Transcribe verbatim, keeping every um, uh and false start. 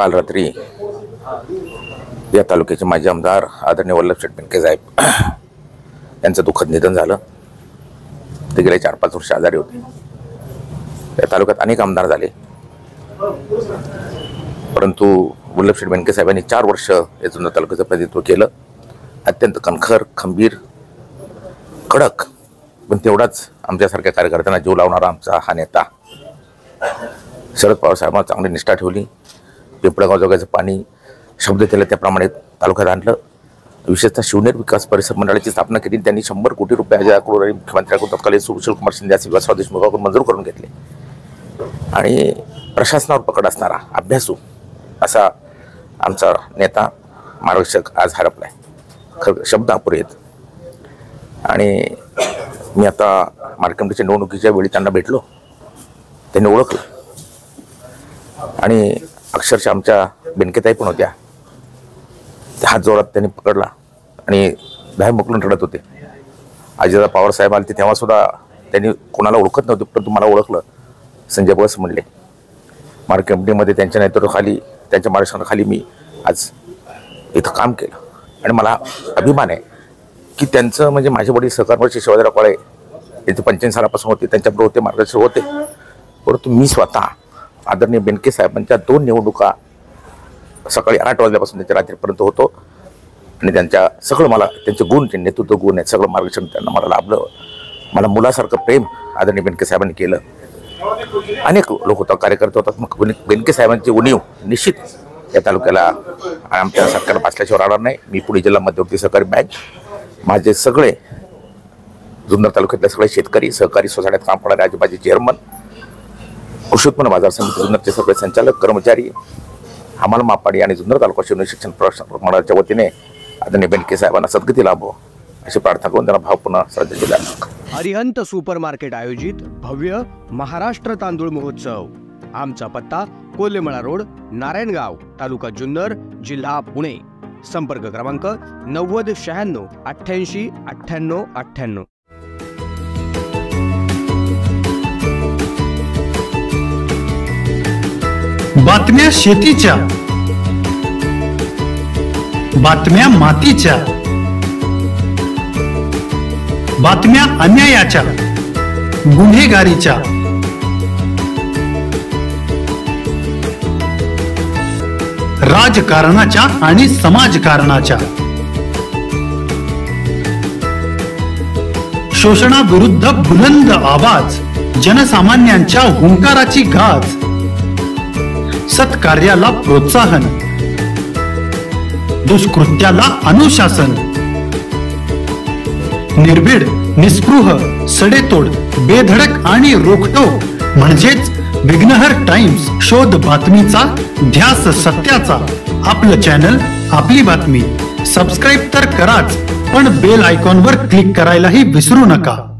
काल रात्री या तालुक्याचे माजी आमदार आदरणीय वल्लभशेठ बेनके साहेब यांचं दुःखद निधन झालं। ते गेले चार पाच वर्ष आजारी होते। या तालुक्यात अनेक आमदार झाले, परंतु वल्लभशेठ बेनके साहेबांनी चार वर्ष या जुन्नर तालुक्याचं प्रतिनिधित्व केलं। अत्यंत कणखर, खंबीर, कडक, पण तेवढाच आमच्यासारख्या कार्यकर्त्यांना जीव लावणारा आमचा हा नेता। शरद पवार साहेबांना चांगली निष्ठा ठेवली। पिंपळगाव जोगाचं पाणी शब्द दिला त्याप्रमाणे तालुक्यात आणलं। विशेषतः शिवनेर विकास परिसर मंडळाची स्थापना केली। त्यांनी शंभर कोटी रुपये आजाकडून मुख्यमंत्र्यांकडून तत्कालीन सुशील कुमार शिंदे विलासराव देशमुखांकडून मंजूर करून घेतले आणि प्रशासनावर पकड असणारा अभ्यासू असा आमचा नेता मार्गदर्शक आज हरपलाय। खरं शब्द अपुरे आहेत। आणि मी आता मार्केट कमिटीच्या निवडणुकीच्या वेळी त्यांना भेटलो, त्यांनी ओळखलं आणि अक्षरशः आमच्या बेनकेताई पण होत्या। हात जोरात त्यांनी पकडला आणि धाय मोकलून रडत होते। अजितदादा पवार साहेब आले तेव्हा सुद्धा त्यांनी कोणाला ओळखत नव्हते, परंतु मला ओळखलं। संजय बस म्हणले। मार्केट कमिटीमध्ये त्यांच्या नेतृत्वाखाली, त्यांच्या मार्गदर्शनाखाली मी आज इथं काम केलं आणि मला अभिमान आहे की त्यांचं म्हणजे माझे वडील सहकारमंत्री शिवाजीराव काळे यांचे पंच्याऐंशी सालापासून होते, त्यांच्याबरोबर होते, मार्गदर्शक होते। परंतु मी स्वतः आदरणीय बेनके साहेबांच्या दोन निवडणुका सकाळी आठ वाजल्यापासून त्यांच्या रात्रीपर्यंत होतो आणि त्यांच्या सगळं मला त्यांचे गुण, ते नेतृत्व गुण आहेत, सगळं मार्गदर्शन त्यांना मला लाभलं। मला मुलासारखं प्रेम आदरणीय बेनके साहेबांनी केलं। अनेक लोक होता, कार्यकर्ते होतात, मग बेनके साहेबांची उणीव निश्चित या तालुक्याला आमच्या सरकारला भासल्याशिवाय राहणार नाही। मी पुणे जिल्हा मध्यवर्ती सहकारी बँक, माझे सगळे जुन्नर तालुक्यातले सगळे शेतकरी, सहकारी सोसायटीत काम करणारे आजूबाजी चेअरमन, कृषी उत्पन्न बाजार समिती जुन्नरचे सगळे संचालक, कर्मचारी, हमाल मापाडी आणि जुन्नर तालुका शिवनेर शिक्षण प्रशिक्षण मंडळाच्या वतीने आदरणीय बेनके साहेबांना सद्गती लाभो अशी प्रार्थना करून त्यांना भावपूर्ण श्रद्धांजली द्या। अरिहंत सुपर मार्केट आयोजित भव्य महाराष्ट्र तांदूळ महोत्सव। आमचा पत्ता कोल्हेमळा रोड, नारायणगाव, तालुका जुन्नर, जिल्हा पुणे। संपर्क क्रमांक नव्वद शहाण्णव अठ्ठ्याऐंशी अठ्ठ्याण्णव अठ्ठ्याण्णव। बातम्या शेतीच्या, बातम्या मातीच्या, बातम्या अन्यायाच्या, गुन्हेगारीच्या, राजकारणाच्या आणि समाजकारणाच्या, शोषणाविरुद्ध बुलंद आवाज, जनसामान्यांच्या हुंकाराची गाज, सत्कार्याला प्रोत्साहन, दुष्कृत्याला अनुशासन, निर्भीड, निस्पृह, सडेतोड, बेधडक आणि रोखटोक म्हणजेच विघ्नहर टाइम्स। शोध बातमीचा, ध्यास सत्याचा। आपलं चॅनल, आपली बातमी। सबस्क्राईब तर कराच, पण बेल आयकॉनवर क्लिक करायलाही विसरू नका।